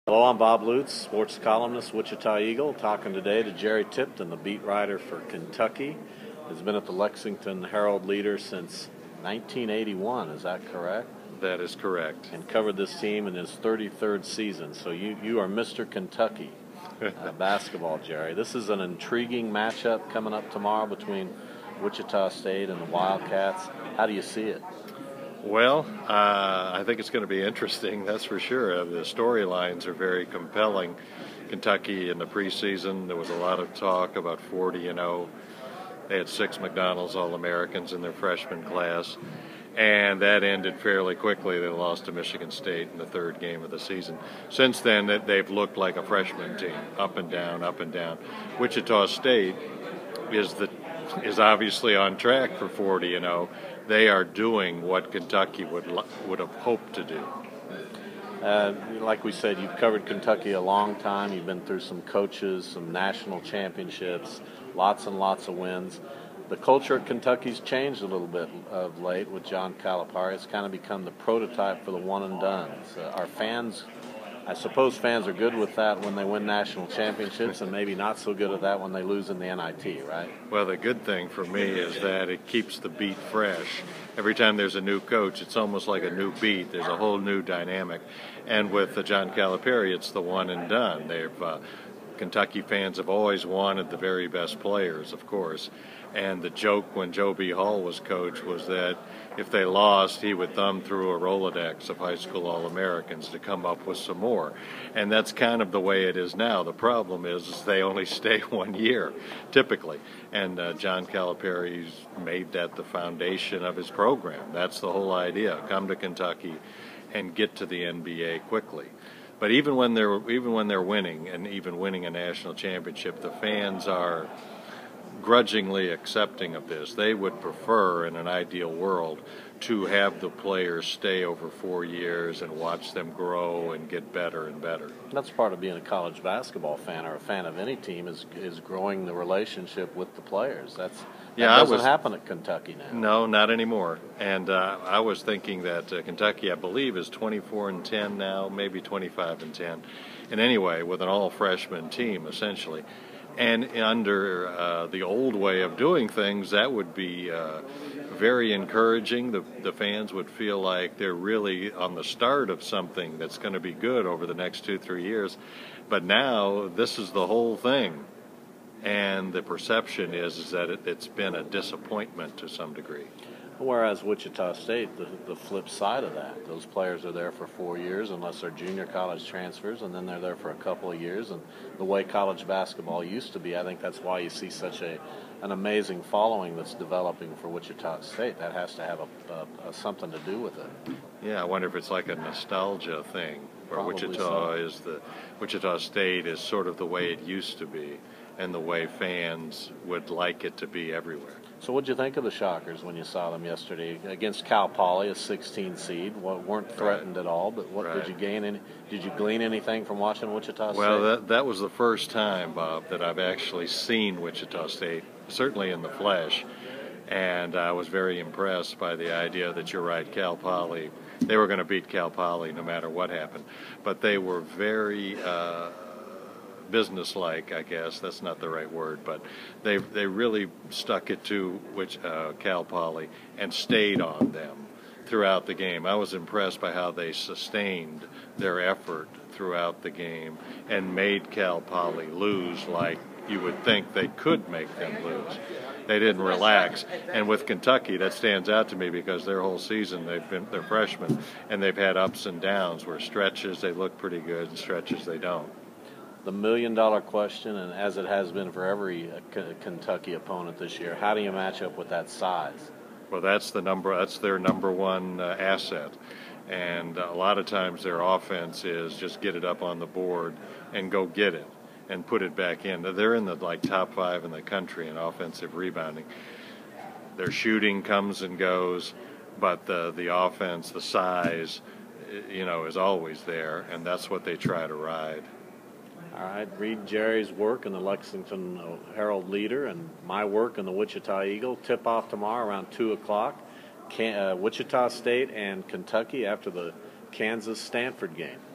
Hello, I'm Bob Lutz, sports columnist, Wichita Eagle, talking today to Jerry Tipton, the beat writer for Kentucky. He's been at the Lexington Herald-Leader since 1981, is that correct? That is correct. And covered this team in his 33rd season. So you are Mr. Kentucky basketball, Jerry. This is an intriguing matchup coming up tomorrow between Wichita State and the Wildcats. How do you see it? Well, I think it's going to be interesting, that's for sure. The storylines are very compelling. Kentucky in the preseason, there was a lot of talk about 40-0. They had 6 McDonald's All-Americans in their freshman class, and that ended fairly quickly. They lost to Michigan State in the 3rd game of the season. Since then, they've looked like a freshman team, up and down, up and down. Wichita State is obviously on track for 40-0. They are doing what Kentucky would have hoped to do. Like we said, you've covered Kentucky a long time. You've been through some coaches, some national championships, lots and lots of wins. The culture at Kentucky's changed a little bit of late with John Calipari. It's kind of become the prototype for the one and dones. Our fans, I suppose fans are good with that when they win national championships and maybe not so good at that when they lose in the NIT, right? Well, the good thing for me is that it keeps the beat fresh. Every time there's a new coach, it's almost like a new beat. There's a whole new dynamic. And with John Calipari, it's the one and done. Kentucky fans have always wanted the very best players, of course. And the joke when Joe B. Hall was coach was that if they lost, he would thumb through a Rolodex of high school All-Americans to come up with some more. And that's kind of the way it is now. The problem is they only stay 1 year, typically. And John Calipari's made that the foundation of his program. That's the whole idea. Come to Kentucky and get to the NBA quickly. But even when they're winning, and even winning a national championship, the fans are grudgingly accepting of this. They would prefer, in an ideal world, to have the players stay over 4 years and watch them grow and get better and better. That's part of being a college basketball fan or a fan of any team is growing the relationship with the players. That doesn't happen at Kentucky now. No, not anymore. And I was thinking that Kentucky, I believe, is 24-10 now, maybe 25-10. And anyway, with an all-freshman team, essentially. And under the old way of doing things, that would be very encouraging. The fans would feel like they're really on the start of something that's going to be good over the next 2-3 years. But now this is the whole thing. And the perception is that it's been a disappointment to some degree. Whereas Wichita State, the flip side of that, those players are there for 4 years unless they're junior college transfers, and then they're there for a couple of years. And the way college basketball used to be, I think that's why you see such an amazing following that's developing for Wichita State. That has to have something to do with it. Yeah, I wonder if it's like a nostalgia thing, where Wichita State is sort of the way it used to be, and the way fans would like it to be everywhere. So what did you think of the Shockers when you saw them yesterday against Cal Poly, a 16 seed? Weren't threatened at all, but did you glean anything from watching Wichita State? Well, that was the first time, Bob, that I've actually seen Wichita State, certainly in the flesh, and I was very impressed by the idea that you're right, Cal Poly, they were going to beat Cal Poly no matter what happened, but they were very businesslike, I guess. That's not the right word, but they really stuck it to Cal Poly and stayed on them throughout the game. I was impressed by how they sustained their effort throughout the game and made Cal Poly lose like you would think they could make them lose. They didn't relax. And with Kentucky, that stands out to me because their whole season they're freshmen, and they've had ups and downs where stretches they look pretty good and stretches they don't. The million-dollar question, and as it has been for every Kentucky opponent this year, how do you match up with that size? Well, that's their number one asset. And a lot of times their offense is just get it up on the board and go get it and put it back in. They're in the top 5 in the country in offensive rebounding. Their shooting comes and goes, but the offense, the size, is always there, and that's what they try to ride. All right, read Jerry's work in the Lexington Herald-Leader and my work in the Wichita Eagle. Tip-off tomorrow around 2 o'clock. Wichita State and Kentucky after the Kansas-Stanford game.